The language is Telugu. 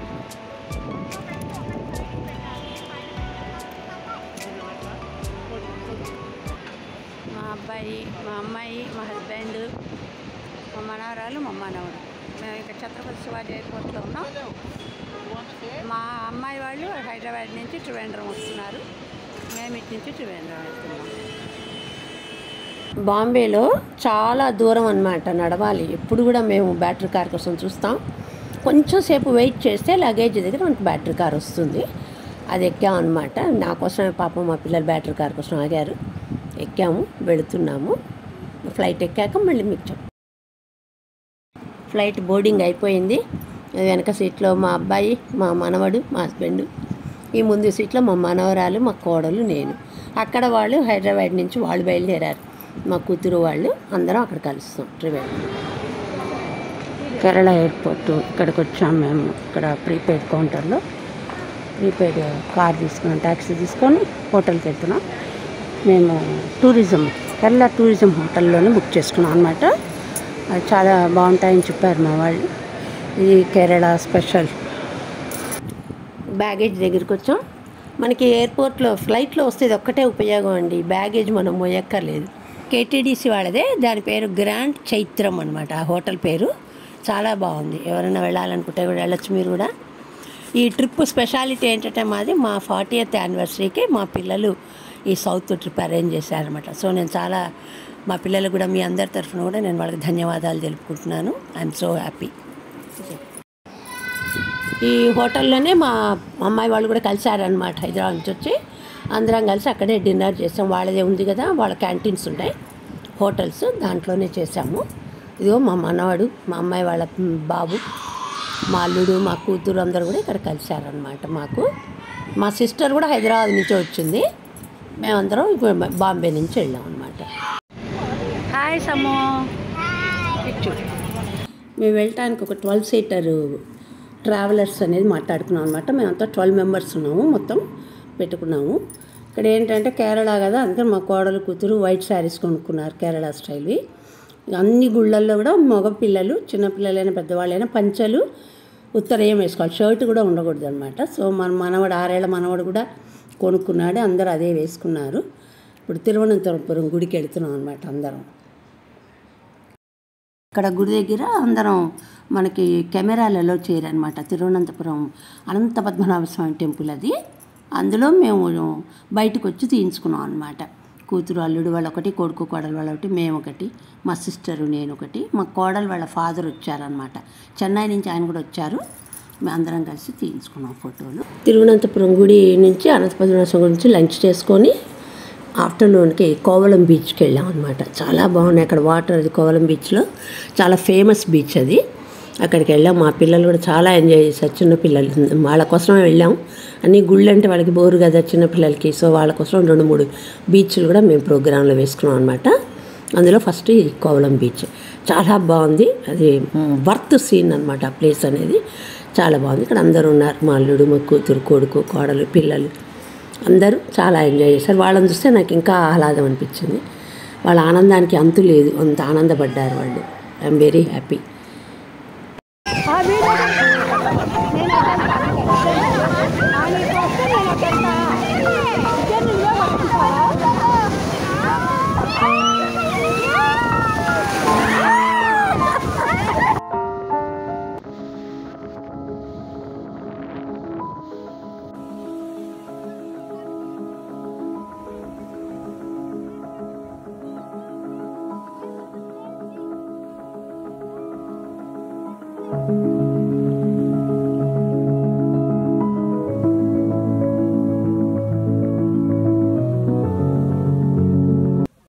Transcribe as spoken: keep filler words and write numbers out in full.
మా అబ్బాయి, మా అమ్మాయి, మా హస్బెండ్, మా మనవరాలు, మా మనవడు. మేము ఇక్కడ ఛత్రపతి శివాజీ ఎయిర్పోర్ట్లో ఉన్నాం. మా అమ్మాయి వాళ్ళు హైదరాబాద్ నుంచి ట్రివాండ్రం వస్తున్నారు. మేము ఇటు నుంచి ట్రివాండ్రం వెళ్తున్నాం. బాంబేలో చాలా దూరం అన్నమాట నడవాలి. ఎప్పుడు కూడా మేము బ్యాటరీ కార్ కోసం చూస్తాం. కొంచెం సేపు వెయిట్ చేస్తే లగేజ్ దగ్గర మనకు బ్యాటరీ కార్ వస్తుంది. అది ఎక్కాము అనమాట. నా కోసమే పాపం మా పిల్లలు బ్యాటరీ కార్ కోసం ఆగారు. ఎక్కాము, వెళుతున్నాము. ఫ్లైట్ ఎక్కాక మళ్ళీ మీకు చెప్ ఫ్లైట్ బోర్డింగ్ అయిపోయింది. వెనక సీట్లో మా అబ్బాయి, మా మనవడు, మా హస్బెండ్. ఈ ముందు సీట్లో మా మనవరాలు, మా కోడలు, నేను. అక్కడ వాళ్ళు హైదరాబాద్ నుంచి వాళ్ళు బయలుదేరారు. మా కూతురు వాళ్ళు అందరం అక్కడ కలుస్తాం. ట్రివాండ్రం కేరళ ఎయిర్పోర్ట్ ఇక్కడికి వచ్చాము మేము. ఇక్కడ ప్రీపెయిడ్ కౌంటర్లో ప్రీపెయిడ్ కార్ తీసుకున్నాం, ట్యాక్సీ తీసుకొని హోటల్కి వెళ్తున్నాం. మేము టూరిజం కేరళ టూరిజం హోటల్లోనే బుక్ చేసుకున్నాం అనమాట. అది చాలా బాగుంటాయని చెప్పారు మా వాళ్ళు. ఇది కేరళ స్పెషల్. బ్యాగేజ్ దగ్గరికి వచ్చాం. మనకి ఎయిర్పోర్ట్లో ఫ్లైట్లో వస్తే ఇది ఒక్కటే ఉపయోగం అండి, బ్యాగేజ్ మనం మోయక్కర్లేదు. కేటీడీసీ వాళ్ళదే, దాని పేరు గ్రాండ్ చైత్రం అనమాట. ఆ హోటల్ పేరు చాలా బాగుంది. ఎవరైనా వెళ్ళాలనుకుంటే కూడా వెళ్ళొచ్చు మీరు కూడా. ఈ ట్రిప్ స్పెషాలిటీ ఏంటంటే మాది మా ఫార్టీయత్ యానివర్సరీకి మా పిల్లలు ఈ సౌత్ ట్రిప్ అరేంజ్ చేశారనమాట. సో నేను చాలా మా పిల్లలు కూడా మీ అందరి తరఫున కూడా నేను వాళ్ళకి ధన్యవాదాలు తెలుపుకుంటున్నాను. I'm so happy. ఈ హోటల్లోనే మా అమ్మాయి వాళ్ళు కూడా కలిశారనమాట. హైదరాబాద్ నుంచి వచ్చి అందరం కలిసి అక్కడే డిన్నర్ చేసాం. వాళ్ళదే ఉంది కదా, వాళ్ళ క్యాంటీన్స్ ఉంటాయి హోటల్స్, దాంట్లోనే చేసాము. ఇదిగో మా మనవాడు, మా అమ్మాయి వాళ్ళ బాబు, మా అల్లుడు, మా కూతురు అందరూ కూడా ఇక్కడ కలిశారనమాట. మాకు మా సిస్టర్ కూడా హైదరాబాద్ నుంచి వచ్చింది. మేమందరం ఇప్పుడు బాంబే నుంచి వెళ్ళాం అనమాట. హాయ్ సమ్మో. మేము వెళ్ళటానికి ఒక ట్వెల్వ్ సీటర్ ట్రావెలర్స్ అనేది మాట్లాడుకున్నాం అనమాట. మేమంతా ట్వెల్వ్ మెంబర్స్ ఉన్నాము, మొత్తం పెట్టుకున్నాము. ఇక్కడ ఏంటంటే కేరళ కదా, అందుకని మా కోడలు కూతురు వైట్ శారీస్ కొనుక్కున్నారు కేరళ స్టైల్వి. అన్ని గుళ్ళల్లో కూడా మగ పిల్లలు, చిన్నపిల్లలైనా పెద్దవాళ్ళైనా పంచలు ఉత్తరయం వేసుకోవాలి, షర్ట్ కూడా ఉండకూడదు అనమాట. సో మన మనవడు ఆరేళ్ల మనవడు కూడా కొనుక్కున్నాడు, అందరూ అదే వేసుకున్నారు. ఇప్పుడు తిరువనంతపురం గుడికి వెళుతున్నాం అనమాట అందరం. ఇక్కడ గుడి దగ్గర అందరం మనకి కెమెరాలలో చేరనమాట. తిరువనంతపురం అనంత పద్మనాభ స్వామి టెంపుల్ అది. అందులో మేము బయటకు వచ్చి తీయించుకున్నాం అనమాట. కూతురు అల్లుడు వాళ్ళు ఒకటి, కొడుకు కోడలు వాళ్ళు ఒకటి, మేము ఒకటి, మా సిస్టరు నేను ఒకటి, మా కోడలు వాళ్ళ ఫాదర్ వచ్చారనమాట. చెన్నై నుంచి ఆయన కూడా వచ్చారు. మేము అందరం కలిసి తీయించుకున్నాం ఫోటోలు. తిరువనంతపురం గుడి నుంచి అనంత పద్మనాభ స్వామి గురించి లంచ్ చేసుకొని ఆఫ్టర్నూన్కి కోవలం బీచ్కి వెళ్ళాం అనమాట. చాలా బాగున్నాయి అక్కడ వాటర్. అది కోవలం బీచ్లో చాలా ఫేమస్ బీచ్ అది. అక్కడికి వెళ్ళాం. మా పిల్లలు కూడా చాలా ఎంజాయ్ చేశారు. చిన్నపిల్లలు వాళ్ళ కోసమే వెళ్ళాం. అన్ని గుళ్ళు అంటే వాళ్ళకి బోరు కదా చిన్నపిల్లలకి. సో వాళ్ళ కోసం రెండు మూడు బీచ్లు కూడా మేము ప్రోగ్రాంలో వేసుకున్నాం అనమాట. అందులో ఫస్ట్ ఈ కోవలం బీచ్ చాలా బాగుంది. అది వర్త్ సీన్ అనమాట. ఆ ప్లేస్ అనేది చాలా బాగుంది. ఇక్కడ అందరూ ఉన్నారు, మా అల్లుడు, మా కూతురు, కొడుకు, కోడలు, పిల్లలు అందరూ చాలా ఎంజాయ్ చేశారు. వాళ్ళని చూస్తే నాకు ఇంకా ఆహ్లాదం అనిపించింది. వాళ్ళ ఆనందానికి అంతు లేదు, అంత ఆనందపడ్డారు వాళ్ళు. I'm very happy.